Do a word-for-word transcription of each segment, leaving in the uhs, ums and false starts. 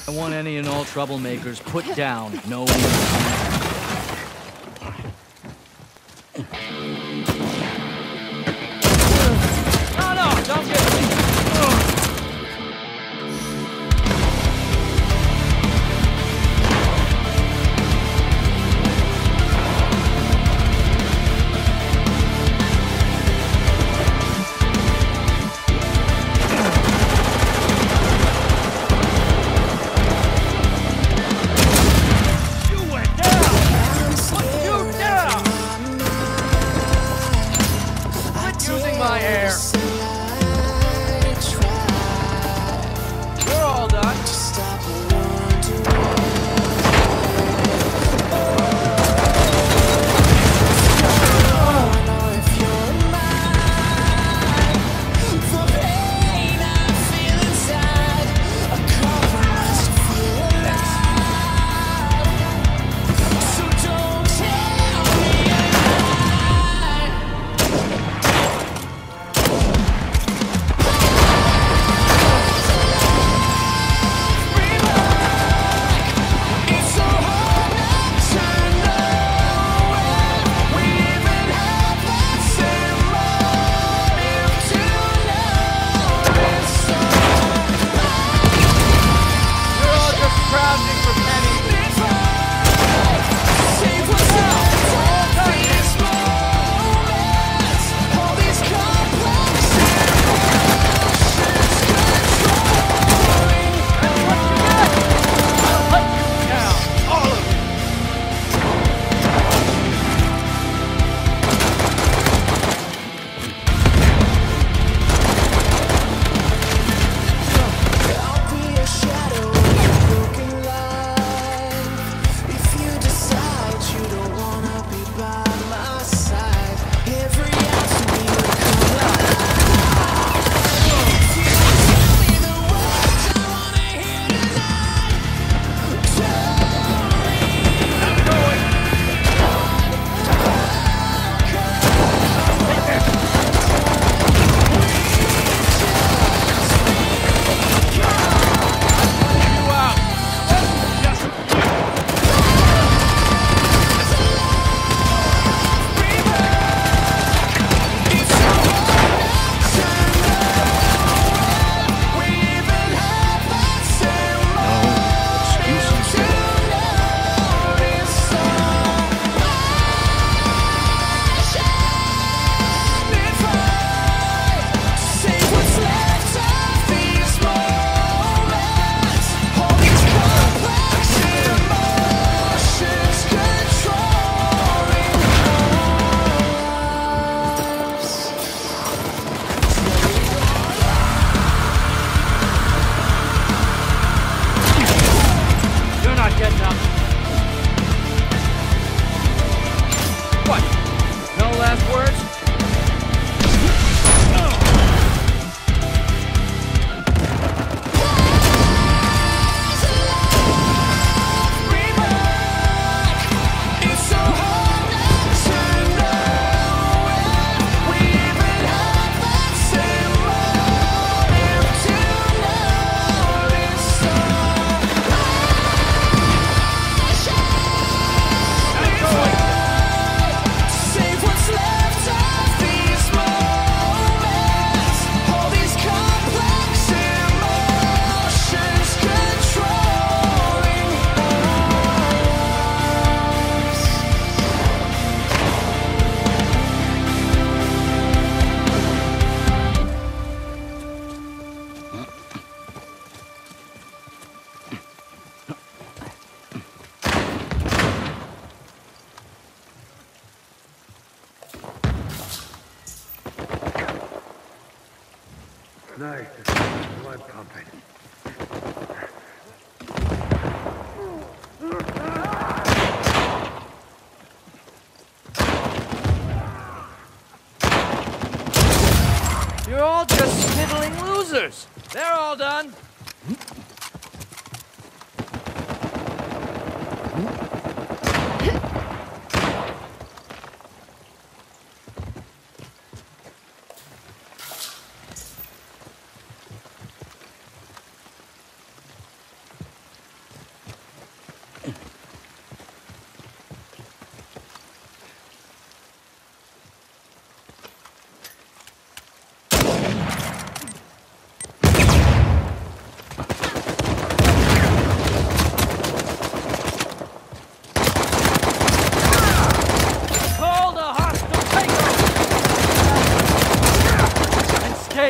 I want any and all troublemakers put down. No. No, no, don't get me. Nice. Blood pumping. You're all just sniveling losers. They're all done.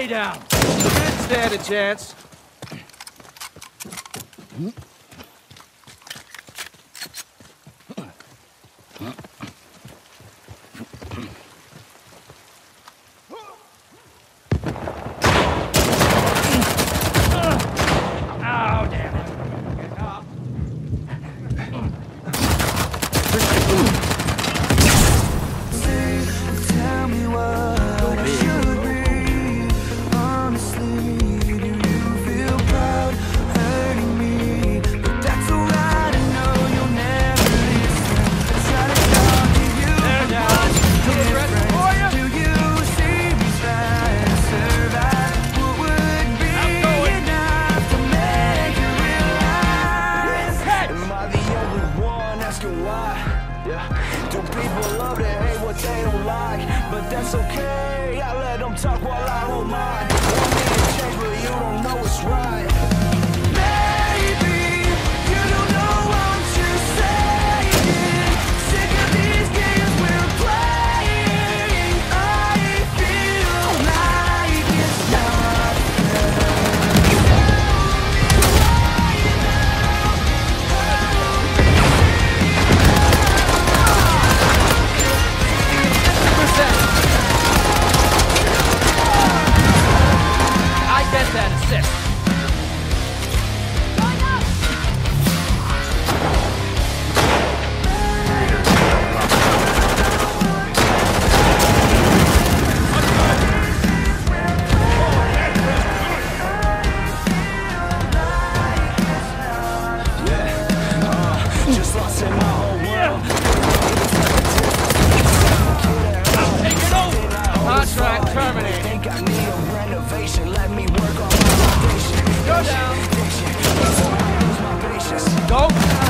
Stay down. Can't stand a chance. That's okay, I let them talk while I don't mind. Want me to change, but you don't know it's right. Maybe you don't know what you're saying. Sick of these games we're playing. I feel like it's not Get that assist. just lost in my whole world. I'm taking over. Contract terminated. Think I need a renovation. Let me work on my foundation. Go down. My patience. Go.